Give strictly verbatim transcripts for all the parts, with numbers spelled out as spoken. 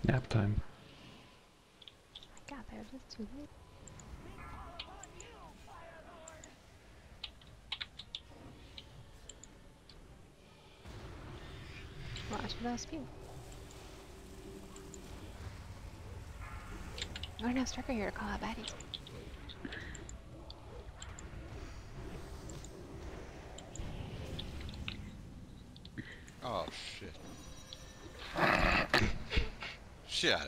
Nap time. I got there just too late. Watch for those spew. Oh, no Striker here to call out baddies. Oh shit. Shut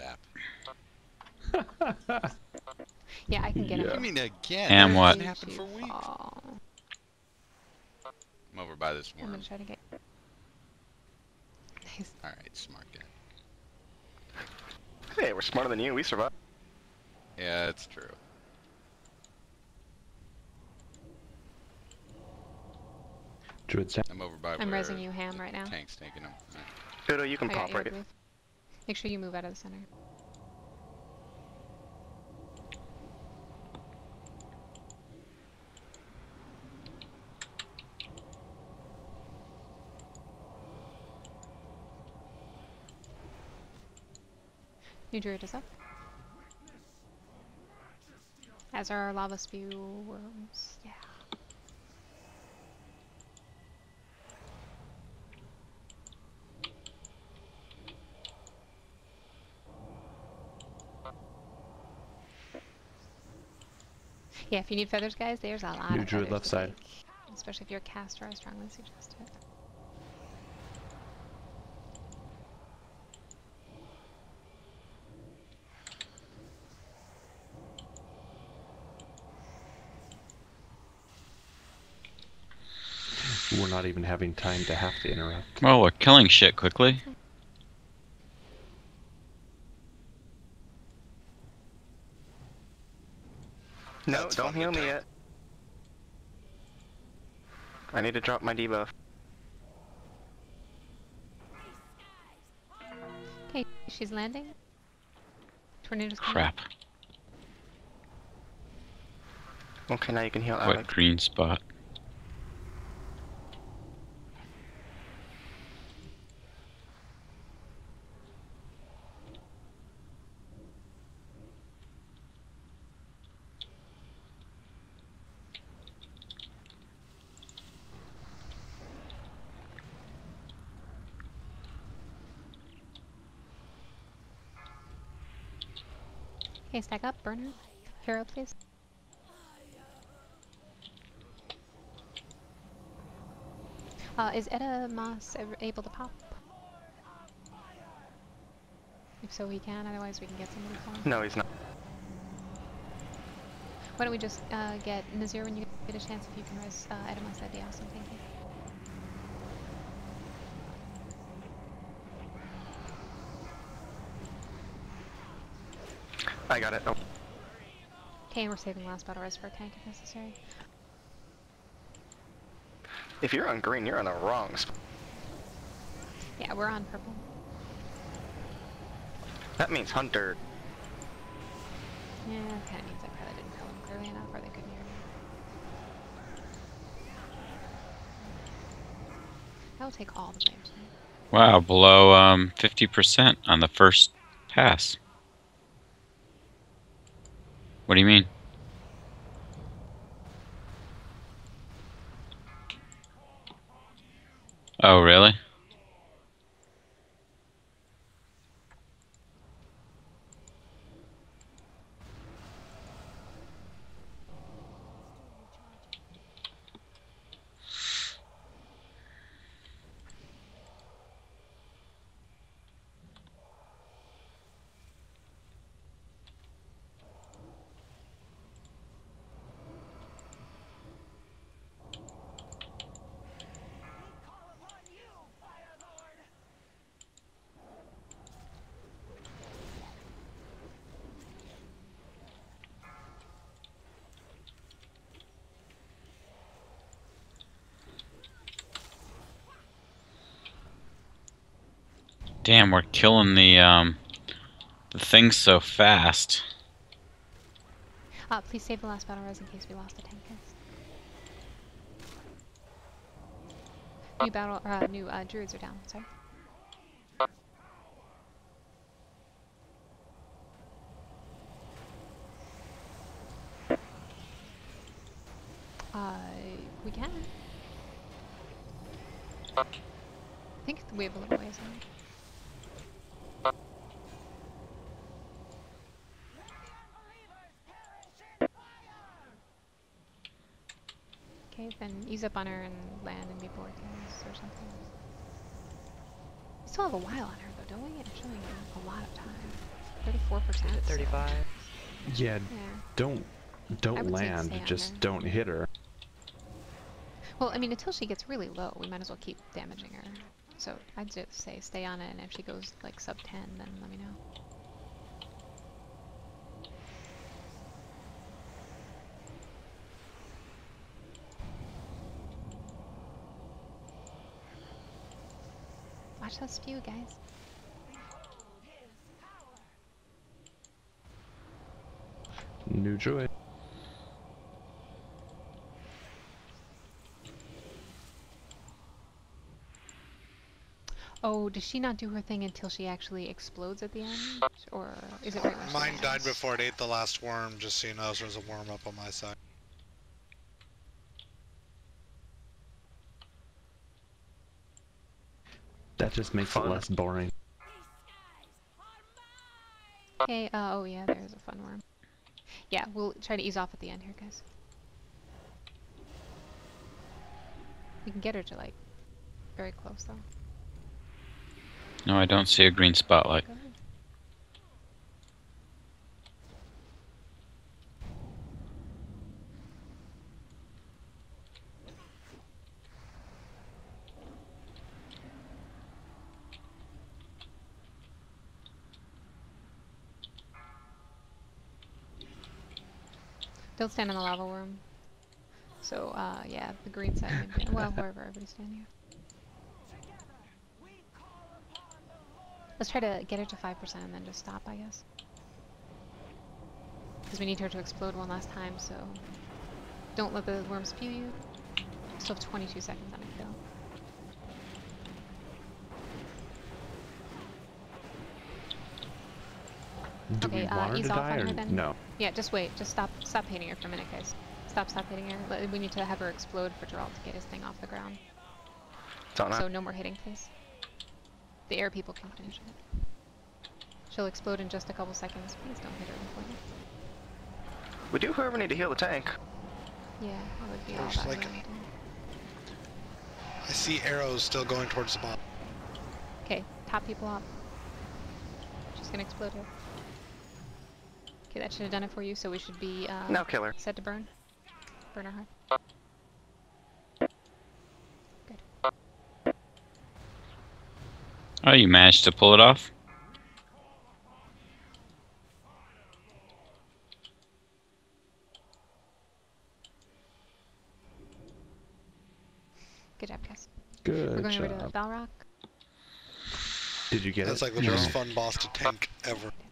up. Yeah, I can get Yeah. him. I mean again. And That what? hasn't happened for weeks. Fall. I'm over by this I'm worm. gonna try to get. Nice. Alright, smart guy. Hey, we're smarter than you. We survived. Yeah, it's true. Druid Step. I'm over by I'm where resing you, Ham, the right now. tank's taking him. Alright. Dodo, you can I got pop you, right. Ruth. Make sure you move out of the center. New druid is up. As are our lava spew worms. Yeah. Yeah, if you need feathers, guys, there's a lot New of druid feathers left to side. take. Especially if you're a caster, I strongly suggest it. We're not even having time to have to interrupt. Well, we're killing shit quickly. No, That's don't fun heal to me do. yet. I need to drop my debuff. Okay, she's landing. Tornado's coming. Crap. Okay, now you can heal What Alex. green spot? Okay, stack up, burner. Hero, please. Uh, is Edda Moss ever able to pop? If so, we can. Otherwise, we can get somebody for him. No, he's not. Why don't we just uh, get Nazir when you get a chance? If you can res uh, Edda Moss, that'd be awesome. Thank you. I got it. Oh. Okay, and we're saving last battle res for a tank if necessary. If you're on green, you're on the wrong spot. Yeah, we're on purple. That means Hunter. Yeah, that kind of means I probably didn't kill him clearly enough, or they couldn't hear me. I will take all the blame tonight. Wow, below um fifty percent on the first pass. What do you mean? Oh, really? Damn, we're killing the um the things so fast. Uh, please save the last battle res in case we lost the tank, guys. New battle, uh, new uh, druids are down. Sorry. I think we have a little ways on. Okay, then ease up on her and land and be bored or something. We still have a while on her though, don't we? I'm showing you a lot of time. thirty-four percent. Is it thirty-five? Yeah, Yeah. don't I don't would say land. stay on Just her. don't hit her. Well, I mean, until she gets really low, we might as well keep damaging her. So I'd just say stay on it, and if she goes like sub ten, then let me know. Watch that spew, guys. New druid. Oh, does she not do her thing until she actually explodes at the end? Or is it right when she Mine died lands? before it ate the last worm, just so you know, so there's a worm up on my side. That just makes Fun. it less boring. Okay, uh, oh yeah, there's a fun worm. Yeah, we'll try to ease off at the end here, guys. We can get her to, like, very close, though. No, I don't see a green spotlight. Go ahead. Don't stand on the lava worm. So, uh, yeah, the green side, maybe. Well, wherever everybody's standing here. Let's try to get her to five percent and then just stop, I guess. Because we need her to explode one last time, so... Don't let the worm spew you. Still have twenty-two seconds on a kill. Do Okay, we uh, want her ease to off die on or her then. no? Yeah, just wait. Just stop stop hitting her for a minute, guys. Stop, stop hitting her. Let- We need to have her explode for Gerald to get his thing off the ground. Don't know. So no more hitting, please. The air people can finish it. She'll explode in just a couple seconds. Please don't hit her before that. We do, however, need to heal the tank. Yeah, that would be all There's that like- we need to do. I see arrows still going towards the bottom. Okay, top people up. She's gonna explode here. Okay, that should have done it for you, so we should be uh, Now kill her. set to burn. Burn her hard. Good. Oh, you managed to pull it off? Good job, guys. Good We're going over to job. Balrock. Did you get That's it? like the No. most fun boss to tank ever.